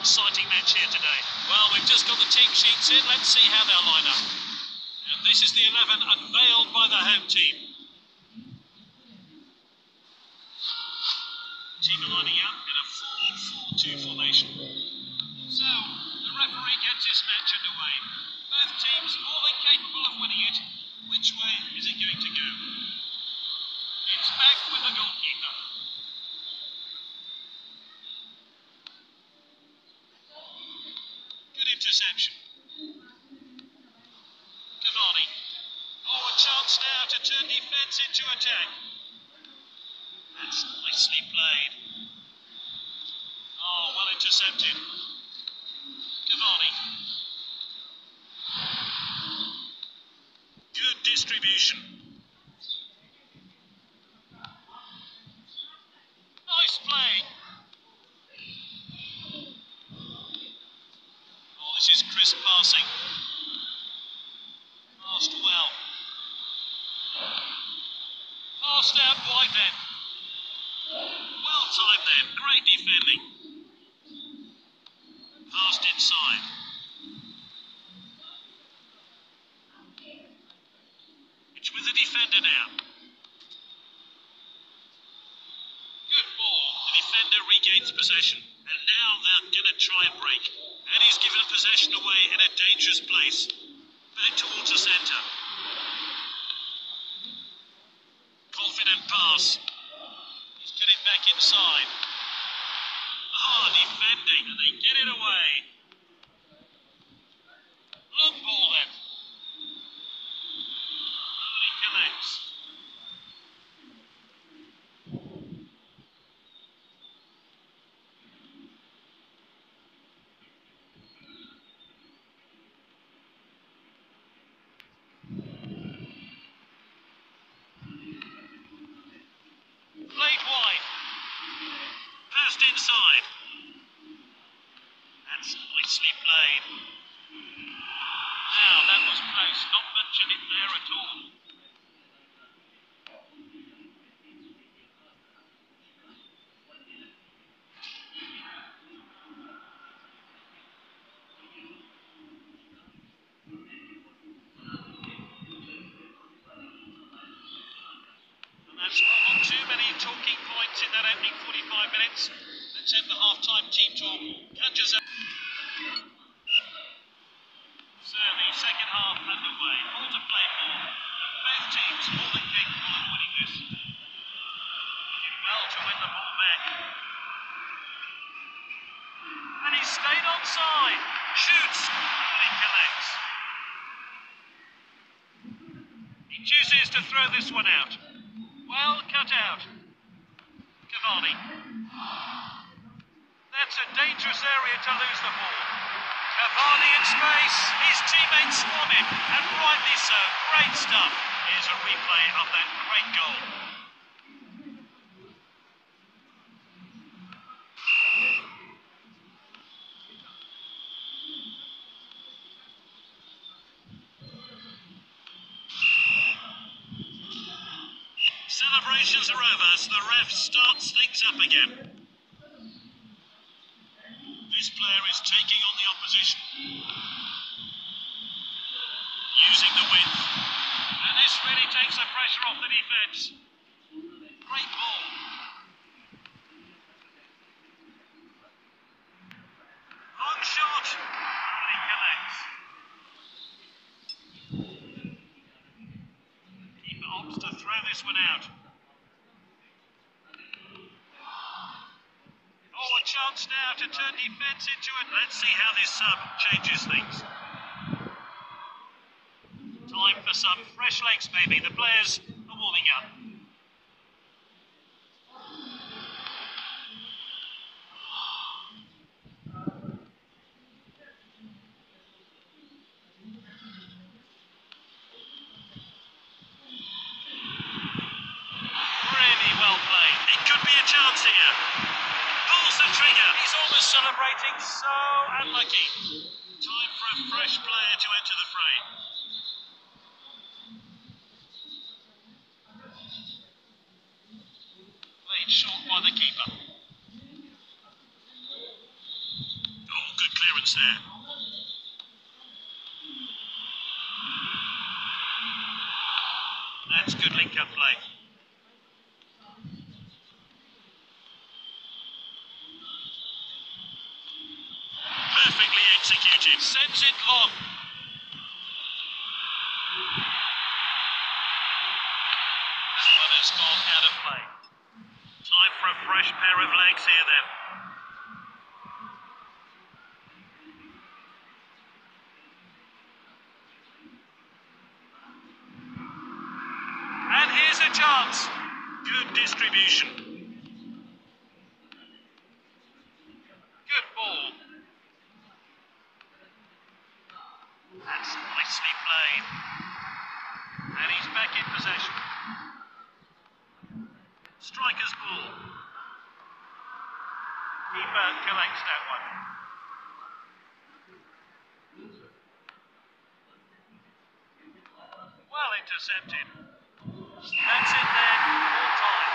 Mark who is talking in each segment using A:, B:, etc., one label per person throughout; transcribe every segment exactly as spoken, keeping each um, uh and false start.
A: exciting match here today. Well, we've just got the team sheets in. Let's see how they'll line up. And this is the eleven unveiled by the home team. Team are lining up in a four four two formation. So, the referee gets this match underway. Both teams more than capable of winning it. Which way is it going to go? It's back with the goalkeeper. Good interception. Cavani. Oh, a chance now to turn defence into attack. That's nicely played. Oh, well intercepted. Cavani. Good distribution. Nice play. Oh, this is crisp passing. Passed well. Passed out wide then. Well timed then. Great defending. Passed inside. It's with the defender now. Good ball. The defender regains possession. And now they're going to try and break. And he's given possession away in a dangerous place. Back towards the centre. Confident pass. He's getting back inside. Ah, defending, and they get it away. Long ball then. Only collects. Played wide. Passed inside. That's nicely played. Now, that was close. Not much in it there at all. And that's not too many talking points in that opening forty-five minutes. Let's have the half-time team talk. Catches up. So the second half underway. All to play for. And both teams more than capable of winning this. Did well to win the ball back. And he stayed onside. Shoots. And he collects. He chooses to throw this one out. Well cut out. Cavani. That's a dangerous area to lose the ball. Cavani in space. His teammates swam him, and rightly so. Great stuff. Here's a replay of that great goal. Celebrations are over as the ref starts things up again. This player is taking on the opposition. Using the width. And this really takes the pressure off the defence. Great ball. Long shot. And he collects. Keeper opts to throw this one out. Oh, a chance now to turn defence into it. Let's see how this sub changes things. Time for some fresh legs, maybe. The players are warming up. Really well played. It could be a chance here. Pulls the trigger. He's almost celebrating. So unlucky. Time for a fresh player to enter the fray. Played short by the keeper. clearance there. That's good link-up play. Perfectly executed. Sends it long. That one has gone out of play. Time for a fresh pair of legs here then. And here's a chance. Good distribution. Good ball. That's nicely played. And he's back in possession. Striker's ball. Keeper collects that one. Well intercepted. That's it then, all time.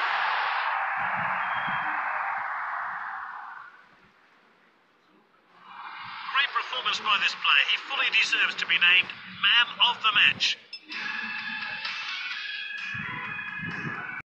A: Great performance by this player. He fully deserves to be named man of the match.